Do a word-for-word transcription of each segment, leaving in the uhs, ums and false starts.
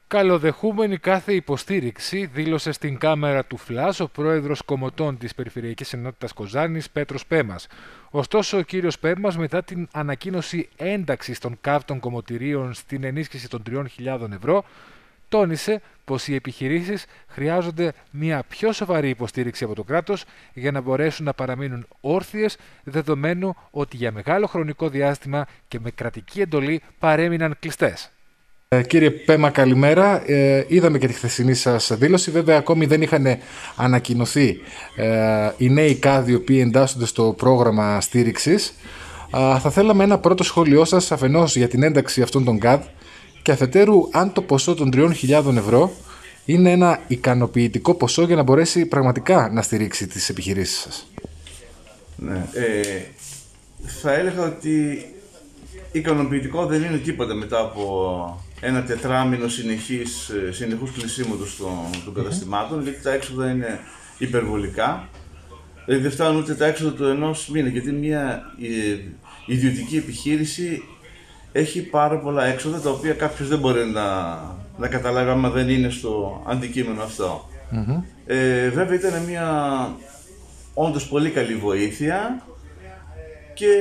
Καλοδεχούμενη κάθε υποστήριξη, δήλωσε στην κάμερα του Φλας ο πρόεδρος Κομωτών της Περιφερειακής Ενότητας Κοζάνης, Πέτρος Πέμας. Ωστόσο, ο κύριος Πέμας, μετά την ανακοίνωση ένταξης των ΚΑΒ των κομμωτηρίων στην ενίσχυση των τριών χιλιάδων ευρώ, τόνισε πως οι επιχειρήσεις χρειάζονται μια πιο σοβαρή υποστήριξη από το κράτος για να μπορέσουν να παραμείνουν όρθιες, δεδομένου ότι για μεγάλο χρονικό διάστημα και με κρατική εντολή παρέμειναν κλειστές. Ε, κύριε Πέμα, καλημέρα. Ε, είδαμε και τη χθεσινή σας δήλωση. Βέβαια, ακόμη δεν είχαν ανακοινωθεί ε, οι νέοι ΚΑΔ οι οποίοι εντάσσονται στο πρόγραμμα στήριξης. Ε, θα θέλαμε ένα πρώτο σχόλιο σας αφενός για την ένταξη αυτών των ΚΑΔ και αφετέρου αν το ποσό των τριών χιλιάδων ευρώ είναι ένα ικανοποιητικό ποσό για να μπορέσει πραγματικά να στηρίξει τις επιχειρήσεις σας. Ναι, ε, θα έλεγα ότι ικανοποιητικό δεν είναι τίποτα μετά από ένα τετράμινο συνεχής, συνεχούς κλεισίματος των, των καταστημάτων, γιατί τα έξοδα είναι υπερβολικά. Δηλαδή δεν φτάνουν ούτε τα έξοδα του ενός μήνα, γιατί μια ιδιωτική επιχείρηση έχει πάρα πολλά έξοδα, τα οποία κάποιος δεν μπορεί να, να καταλάβει άμα δεν είναι στο αντικείμενο αυτό. Mm-hmm. Ε, βέβαια ήταν μια όντως πολύ καλή βοήθεια και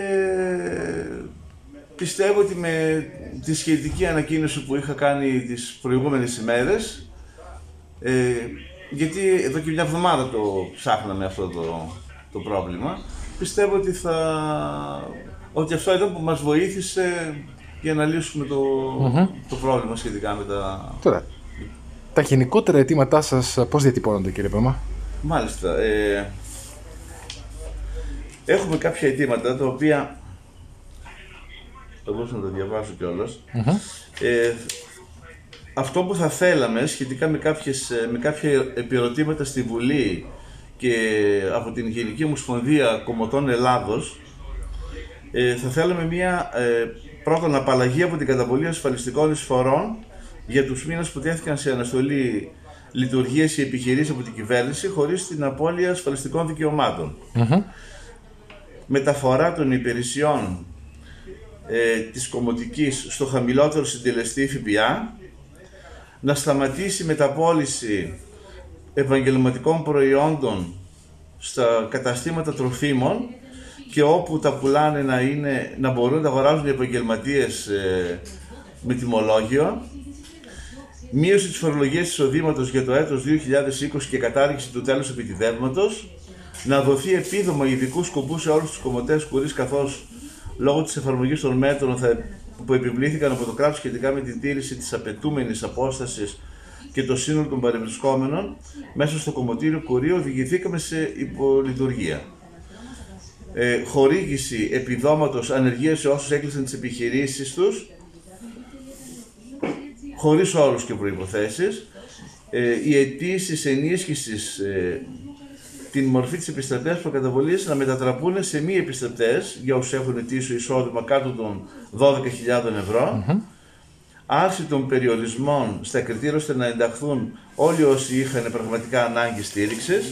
πιστεύω ότι με τη σχετική ανακοίνωση που είχα κάνει τις προηγούμενες ημέρες, ε, γιατί εδώ και μια εβδομάδα το ψάχναμε αυτό το, το πρόβλημα, πιστεύω ότι, θα, ότι αυτό ήταν που μας βοήθησε για να λύσουμε το, mm-hmm. το πρόβλημα σχετικά με τα... Τώρα, τα γενικότερα αιτήματά σας πώς διατυπώνονται, κύριε Πέμα? Μάλιστα, ε, έχουμε κάποια αιτήματα τα οποία θα μπορούσα να τα διαβάσω κιόλας. Mm-hmm. Ε, αυτό που θα θέλαμε σχετικά με, κάποιες, με κάποια επιερωτήματα στη Βουλή και από την Γενική Ομοσπονδία Κομμωτών Ελλάδος, ε, θα θέλαμε μια ε, πρώτον απαλλαγή από την καταβολή ασφαλιστικών εισφορών για τους μήνες που τέθηκαν σε αναστολή λειτουργίες ή επιχειρήσεις από την κυβέρνηση χωρίς την απώλεια ασφαλιστικών δικαιωμάτων. Mm-hmm. Μεταφορά των υπηρεσιών ε, της Κομμωτικής στο χαμηλότερο συντελεστή ΦΠΑ, να σταματήσει η μεταπώληση επαγγελματικών προϊόντων στα καταστήματα τροφίμων και όπου τα πουλάνε να, είναι, να μπορούν να τα αγοράζουν οι επαγγελματίες ε, με τιμολόγιο, μείωση της φορολογίας εισοδήματος για το έτος δύο χιλιάδες είκοσι και κατάργηση του τέλους επιτιδεύματος, να δοθεί επίδομα ειδικού σκοπού σε όλους τους κομμωτές κουρείς, καθώς λόγω της εφαρμογής των μέτρων θα, που επιβλήθηκαν από το κράτος σχετικά με την τήρηση της απαιτούμενης απόστασης και το σύνολο των παρευρισκόμενων μέσα στο κομμωτήριο κουρίου, οδηγηθήκαμε σε υπολειτουργία. Ε, χορήγηση επιδόματος ανεργίας σε όσους έκλεισαν τις επιχειρήσεις τους, χωρίς όρους και προϋποθέσεις. Ε, οι αιτήσεις ενίσχυσης, ε, την μορφή της επιστρεπτές προκαταβολής να μετατραπούν σε μη επιστρεπτές για όσους έχουν αιτήσει εισόδημα κάτω των δώδεκα χιλιάδων ευρώ. Mm-hmm. Άρση των περιορισμών στα κριτήρια ώστε να ενταχθούν όλοι όσοι είχαν πραγματικά ανάγκη στήριξης.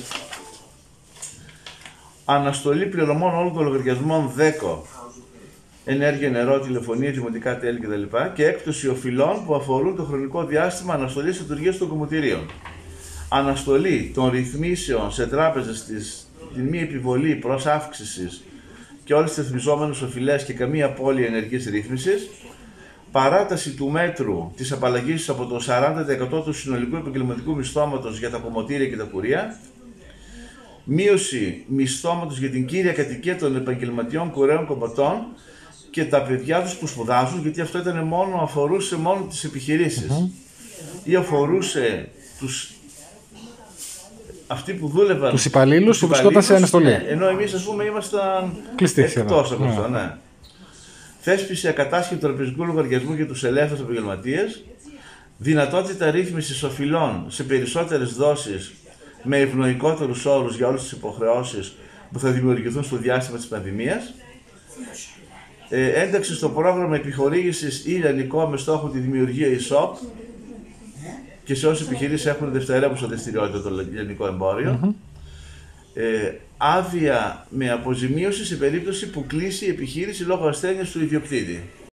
Αναστολή πληρωμών όλων των λογαριασμών ΔΕΚΟ, ενέργεια, νερό, τηλεφωνία, δημοτικά τέλη κτλ. Και έκπτωση οφειλών που αφορούν το χρονικό διάστημα αναστολής λειτουργίας των κομμωτηρίων. Αναστολή των ρυθμίσεων σε τράπεζες της την μη επιβολή προς αύξησης και όλες τις ρυθμιζόμενες οφειλές και καμία απώλεια ενεργής ρύθμισης. Παράταση του μέτρου της απαλλαγής από το σαράντα τοις εκατό του συνολικού επαγγελματικού μισθώματος για τα κομμωτήρια και τα κουρεία. Μείωση μισθώματος για την κύρια κατοικία των επαγγελματιών κουρέων κομμωτών και τα παιδιά τους που σπουδάζουν, γιατί αυτό ήταν μόνο, αφορούσε μόνο τις επιχειρήσεις. Mm-hmm. Ή αφορούσε τους, αυτοί που δούλευαν, τους υπαλλήλους που βρισκόταν σε αναστολή. Ναι, ενώ εμείς, ας πούμε, ήμασταν εκτός από αυτό. Ναι. Θέσπιση ακατάσχετου τραπεζικού λογαριασμού για τους ελεύθερους επαγγελματίες. Δυνατότητα ρύθμισης οφειλών σε περισσότερες δόσεις με ευνοϊκότερους όρους για όλες τις υποχρεώσεις που θα δημιουργηθούν στο διάστημα της πανδημίας. Ε, ένταξη στο πρόγραμμα επιχορήγησης ή λιανικό με στόχο τη δημιουργία e-shop και σε όσες επιχειρήσεις έχουν δευτερεύουσα δραστηριότητα το λιανικό εμπόριο. Mm-hmm. Ε, άδεια με αποζημίωση σε περίπτωση που κλείσει η επιχείρηση λόγω ασθένειας του ιδιοκτήτη.